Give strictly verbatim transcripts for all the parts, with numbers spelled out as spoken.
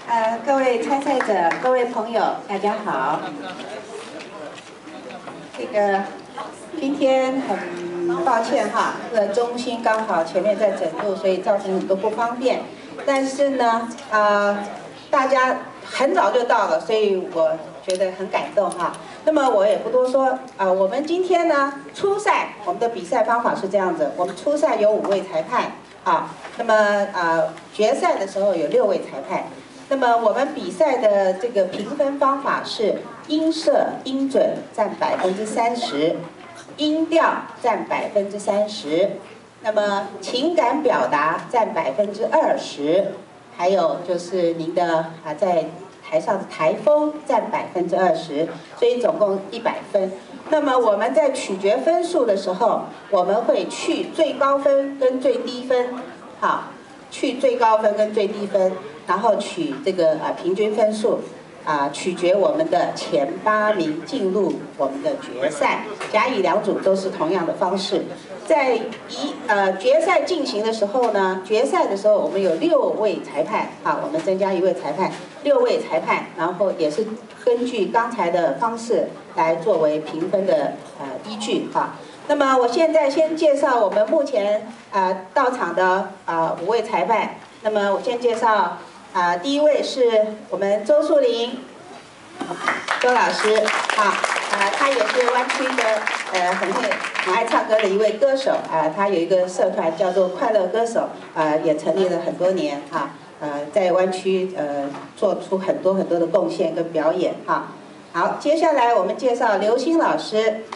呃，各位参赛者、各位朋友，大家好。这个今天很抱歉哈，这个中心刚好前面在整路，所以造成很多不方便。但是呢，呃，大家很早就到了，所以我觉得很感动哈。那么我也不多说啊、呃，我们今天呢初赛，我们的比赛方法是这样子，我们初赛有五位裁判啊，那么啊、呃、决赛的时候有六位裁判。那么我们比赛的这个评分方法是音色音准占百分之三十，音调占百分之三十，那么情感表达占百分之二十，还有就是您的啊在台上的台风占百分之二十，所以总共一百分。那么我们在取决分数的时候，我们会去最高分跟最低分，好，去最高分跟最低分。然后取这个啊平均分数，啊取决我们的前八名进入我们的决赛。甲乙两组都是同样的方式。在一呃决赛进行的时候呢，决赛的时候我们有六位裁判，啊我们增加一位裁判，六位裁判，然后也是根据刚才的方式来作为评分的呃依据哈。那么我现在先介绍我们目前啊、呃、到场的啊、呃、五位裁判。那么我先介绍。啊，第一位是我们周树林，周老师，啊，啊，他也是湾区的呃很会很爱唱歌的一位歌手，啊，他有一个社团叫做快乐歌手，啊，也成立了很多年，哈，呃，在湾区呃做出很多很多的贡献跟表演，哈。好，接下来我们介绍刘星老师。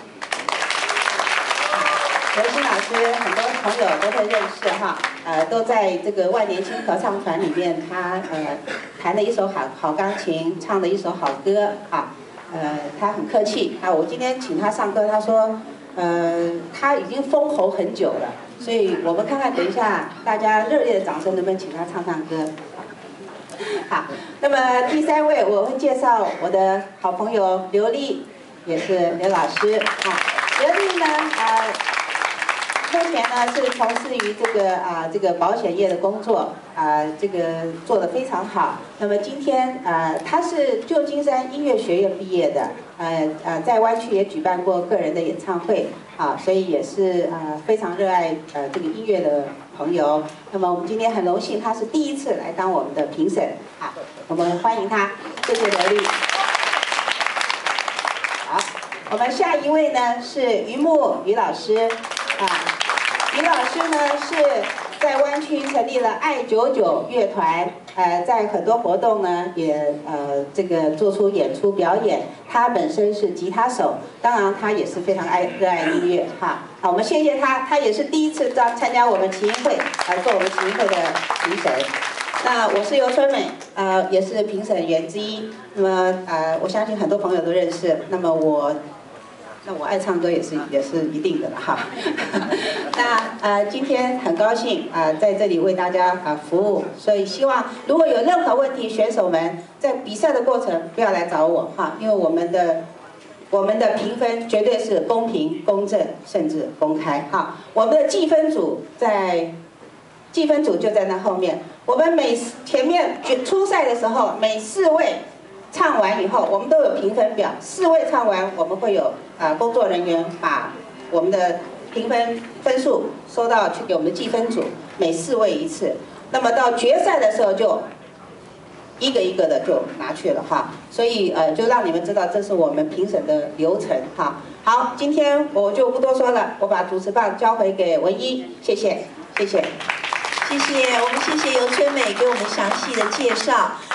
刘星老师，很多朋友都会认识哈，呃，都在这个万年青合唱团里面，他呃弹了一首好好钢琴，唱了一首好歌啊，呃，他很客气啊，我今天请他上课，他说，呃，他已经封喉很久了，所以我们看看等一下大家热烈的掌声能不能请他唱唱歌。好，那么第三位我会介绍我的好朋友刘丽，也是刘老师啊，刘丽呢，呃。目前呢是从事于这个啊这个保险业的工作啊，这个做得非常好。那么今天啊，他是旧金山音乐学院毕业的，呃呃，在湾区也举办过个人的演唱会啊，所以也是啊非常热爱呃这个音乐的朋友。那么我们今天很荣幸，他是第一次来当我们的评审啊，我们欢迎他，谢谢刘丽。好，我们下一位呢是于木于老师啊。于老师呢是在湾区成立了爱九九乐团，呃，在很多活动呢也呃这个做出演出表演。他本身是吉他手，当然他也是非常爱热爱音乐哈。好，我们谢谢他，他也是第一次参参加我们琴音会，来做我们琴音会的评审。那我是游春美，呃，也是评审员之一。那么呃，我相信很多朋友都认识。那么我。那我爱唱歌也是也是一定的了哈。那呃今天很高兴啊、呃、在这里为大家啊、呃、服务，所以希望如果有任何问题，选手们在比赛的过程不要来找我哈，因为我们的我们的评分绝对是公平、公正，甚至公开哈。我们的计分组在计分组就在那后面，我们每前面初赛的时候每四位。唱完以后，我们都有评分表。四位唱完，我们会有啊、呃、工作人员把我们的评分分数收到去给我们的计分组，每四位一次。那么到决赛的时候就一个一个的就拿去了哈。所以呃就让你们知道这是我们评审的流程哈。好，今天我就不多说了，我把主持棒交回给文一，谢谢，谢谢。 谢谢，我们谢谢游春美给我们详细的介绍。